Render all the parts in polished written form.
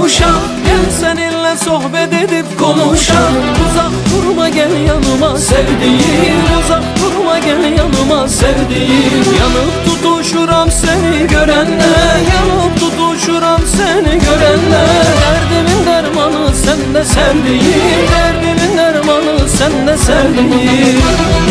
konuşam. Gel seninle sohbet edip konuşam. Uzak durma gel yanıma sevdiğim, uzak durma gel yanıma sevdiğim. Yanıp tutuşuram seni görenle, yanıp tutuşuram seni görenle. Derdimin dermanı sende sevdiğim, derdimin dermanı sende sevdiğim.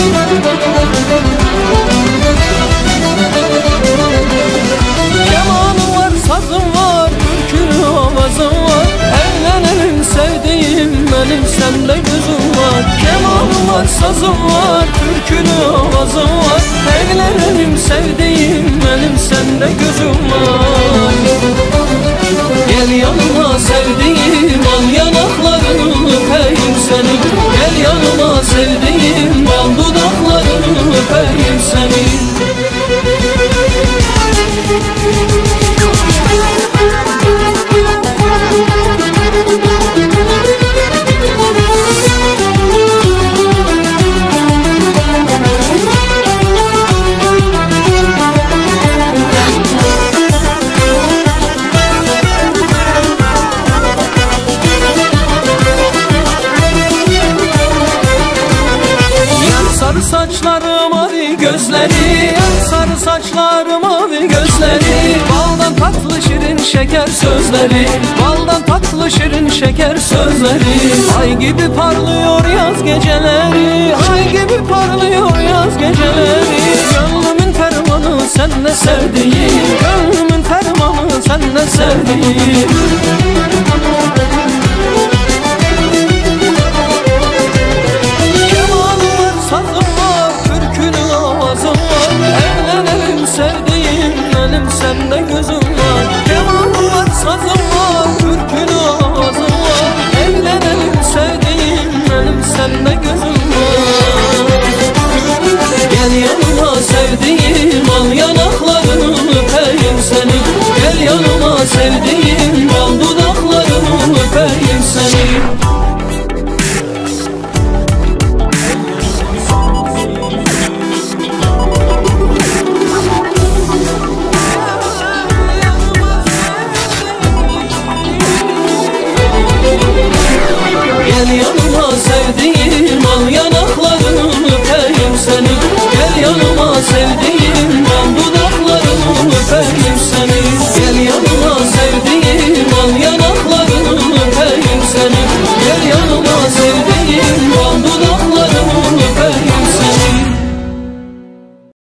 Kemanım var, sazım var, türkülü avazım var. Evlenelim sevdiğim, benim sende gözüm var. Kemanım var, sazım var, türkülü avazım var. Evlenelim sevdiğim, benim sende gözüm var. Gel yanıma sevdiğim, al yanaklarını öpeyim seni. Gel yanıma sevdiğim, al dudaklarını öpeyim seni. Sarı saçları mavi gözleri, sarı saçları mavi gözleri. Baldan tatlı şirin şeker sözleri, baldan tatlı şirin şeker sözleri. Ay gibi parlıyor yaz geceleri, ay gibi parlıyor yaz geceleri. Gönlümün fermanı sende sevdiğim, gönlümün fermanı sende sevdiğim. Sende gözüm var, kemanım var, sazım var, türkülü avazım var. Evlenelim sevdiğim, benim sende gözüm var. Gel yanıma sevdiğim, al yanaklarını öpeyim seni. Gel yanıma sevdiğim, al dudaklarını öpeyim seni. Gel yanıma sevdiğim, al yanaklarını öpeyim seni. Gel yanıma sevdiğim.